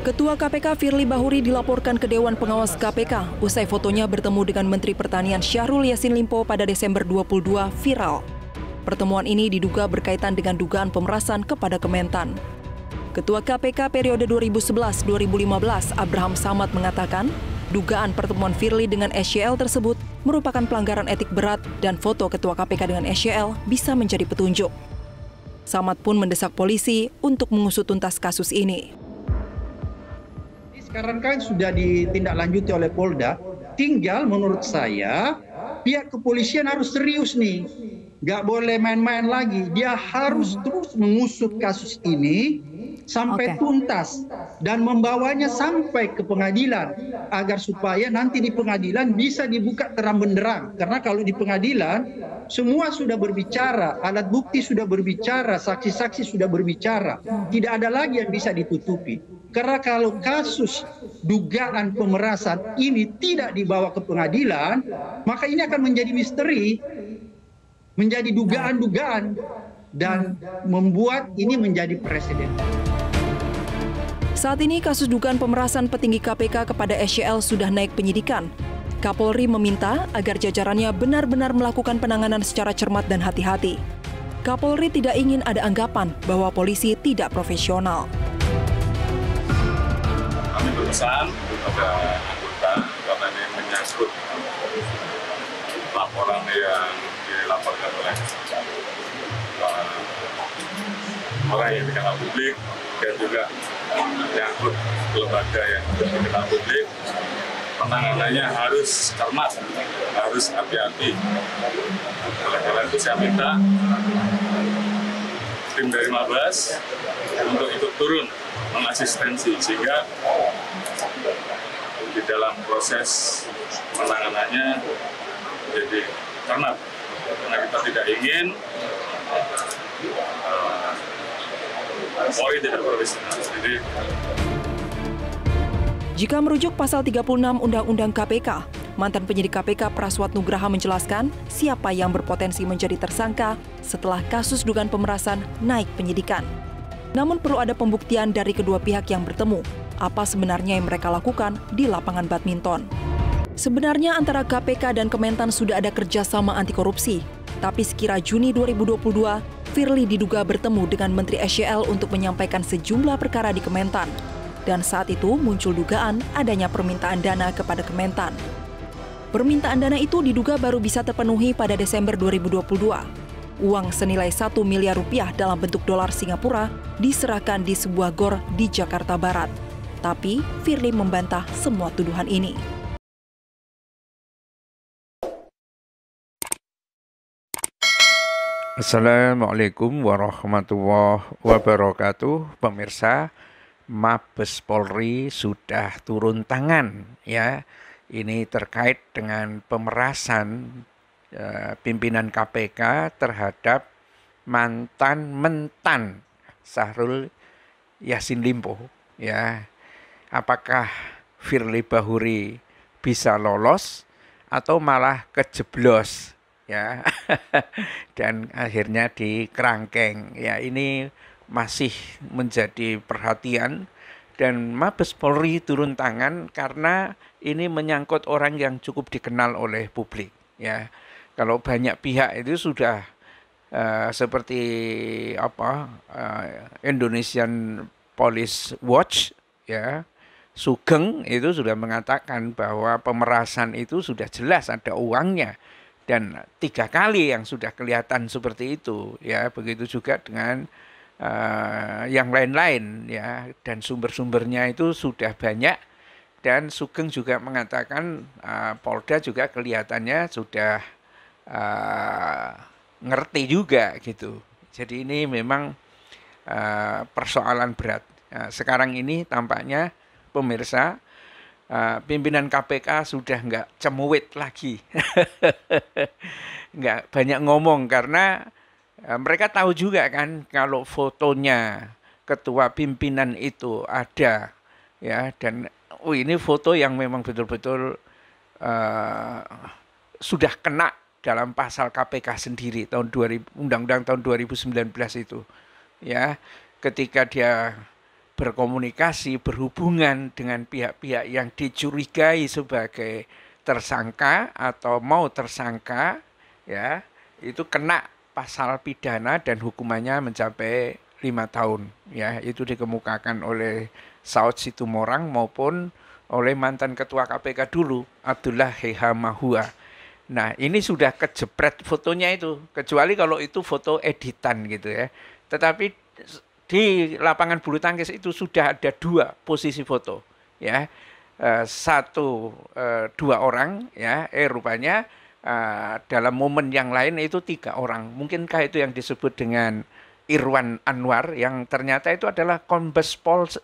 Ketua KPK Firly Bahuri dilaporkan ke Dewan Pengawas KPK usai fotonya bertemu dengan Menteri Pertanian Syahrul Yassin Limpo pada Desember 22 viral. Pertemuan ini diduga berkaitan dengan dugaan pemerasan kepada Kementan. Ketua KPK periode 2011-2015 Abraham Samad mengatakan, dugaan pertemuan Firly dengan SYL tersebut merupakan pelanggaran etik berat dan foto Ketua KPK dengan SYL bisa menjadi petunjuk. Samad pun mendesak polisi untuk mengusut tuntas kasus ini. Sekarang kan sudah ditindaklanjuti oleh Polda, tinggal menurut saya pihak kepolisian harus serius nih, nggak boleh main-main lagi. Dia harus terus mengusut kasus ini sampai tuntas dan membawanya sampai ke pengadilan agar supaya nanti di pengadilan bisa dibuka terang benderang. Karena kalau di pengadilan semua sudah berbicara, alat bukti sudah berbicara, saksi-saksi sudah berbicara, tidak ada lagi yang bisa ditutupi. Karena kalau kasus dugaan pemerasan ini tidak dibawa ke pengadilan, maka ini akan menjadi misteri, menjadi dugaan-dugaan, dan membuat ini menjadi presiden. Saat ini kasus dugaan pemerasan petinggi KPK kepada SYL sudah naik penyidikan. Kapolri meminta agar jajarannya benar-benar melakukan penanganan secara cermat dan hati-hati. Kapolri tidak ingin ada anggapan bahwa polisi tidak profesional. Kami berpesan kepada anggota karena ini menyangkut laporan yang dilaporkan oleh orang yang dikenal publik dan juga menyangkut lembaga yang dikenal publik, penanganannya harus cermat, harus hati-hati. Oleh karena itu saya minta tim dari Mabes untuk ikut turun mengasistensi sehingga di dalam proses penanganannya jadi cermat. Karena kita tidak ingin Polri tidak profesional. Jika merujuk pasal 36 Undang-Undang KPK, mantan penyidik KPK Praswat Nugraha menjelaskan siapa yang berpotensi menjadi tersangka setelah kasus dugaan pemerasan naik penyidikan. Namun perlu ada pembuktian dari kedua pihak yang bertemu, apa sebenarnya yang mereka lakukan di lapangan badminton. Sebenarnya antara KPK dan Kementan sudah ada kerjasama anti korupsi, tapi sekira Juni 2022, Firly diduga bertemu dengan Menteri SYL untuk menyampaikan sejumlah perkara di Kementan. Dan saat itu muncul dugaan adanya permintaan dana kepada Kementan. Permintaan dana itu diduga baru bisa terpenuhi pada Desember 2022. Uang senilai 1 miliar rupiah dalam bentuk dolar Singapura diserahkan di sebuah gor di Jakarta Barat. Tapi Firly membantah semua tuduhan ini. Assalamualaikum warahmatullahi wabarakatuh. Pemirsa, Mabes Polri sudah turun tangan ya. Ini terkait dengan pemerasan pimpinan KPK terhadap mantan mentan Syahrul Yassin Limpo ya. Apakah Firly Bahuri bisa lolos atau malah kejeblos ya? Dan akhirnya dikerangkeng ya. Ini masih menjadi perhatian dan Mabes Polri turun tangan karena ini menyangkut orang yang cukup dikenal oleh publik ya. Kalau banyak pihak itu sudah seperti Indonesian Police Watch ya, Sugeng itu sudah mengatakan bahwa pemerasan itu sudah jelas ada uangnya dan 3 kali yang sudah kelihatan seperti itu ya. Begitu juga dengan yang lain-lain ya, dan sumber-sumbernya itu sudah banyak dan Sugeng juga mengatakan Polda juga kelihatannya sudah ngerti juga gitu. Jadi ini memang persoalan berat. Sekarang ini tampaknya pemirsa pimpinan KPK sudah nggak cemuit lagi, nggak banyak ngomong karena mereka tahu juga kan kalau fotonya ketua pimpinan itu ada ya, dan ini foto yang memang betul-betul sudah kena dalam pasal KPK sendiri tahun 2000, Undang-Undang tahun 2019 itu ya, ketika dia berkomunikasi, berhubungan dengan pihak-pihak yang dicurigai sebagai tersangka atau mau tersangka, ya, itu kena pasal pidana dan hukumannya mencapai 5 tahun. Ya, itu dikemukakan oleh Saud Situmorang maupun oleh mantan ketua KPK dulu, Abdullah Heha Mahua. Nah, ini sudah kejepret fotonya itu, kecuali kalau itu foto editan gitu ya. Tetapi di lapangan bulu tangkis itu sudah ada 2 posisi foto, ya. Dua orang, ya. Rupanya dalam momen yang lain itu 3 orang. Mungkinkah itu yang disebut dengan Irwan Anwar yang ternyata itu adalah kombes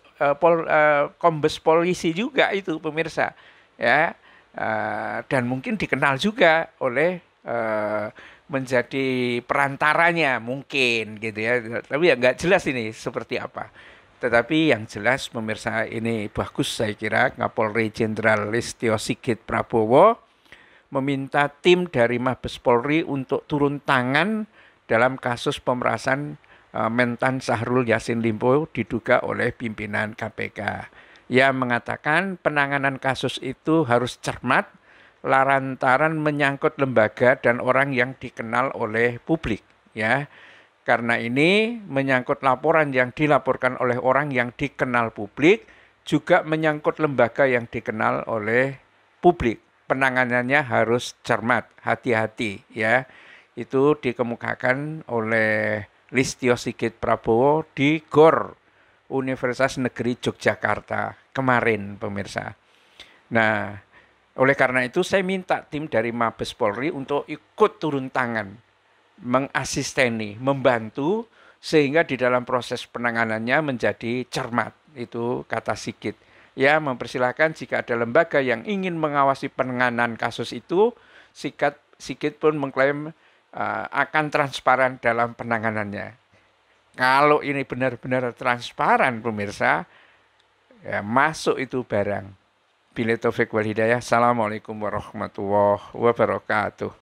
polisi juga itu, pemirsa, ya. Dan mungkin dikenal juga oleh menjadi perantaranya mungkin gitu ya, tapi ya nggak jelas ini seperti apa. Tetapi yang jelas pemirsa, ini bagus saya kira Kapolri Jenderal Listio Sigit Prabowo meminta tim dari Mabes Polri untuk turun tangan dalam kasus pemerasan Mentan Syahrul Yassin Limpo diduga oleh pimpinan KPK. Ia mengatakan penanganan kasus itu harus cermat lantaran menyangkut lembaga dan orang yang dikenal oleh publik, ya. Karena ini menyangkut laporan yang dilaporkan oleh orang yang dikenal publik, juga menyangkut lembaga yang dikenal oleh publik. Penanganannya harus cermat, hati-hati, ya. Itu dikemukakan oleh Listio Sigit Prabowo di GOR Universitas Negeri Yogyakarta kemarin, pemirsa. Nah, oleh karena itu saya minta tim dari Mabes Polri untuk ikut turun tangan, mengasisteni, membantu sehingga di dalam proses penanganannya menjadi cermat. Itu kata Sigit. Ya, mempersilahkan jika ada lembaga yang ingin mengawasi penanganan kasus itu, Sigit pun mengklaim akan transparan dalam penanganannya. Kalau ini benar-benar transparan, pemirsa, ya masuk itu barang. Billahi taufik wal hidayah. Assalamualaikum warahmatullahi wabarakatuh.